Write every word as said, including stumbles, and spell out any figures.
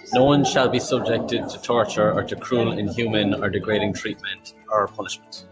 No one shall be subjected to torture or to cruel, inhuman, or degrading treatment or punishment.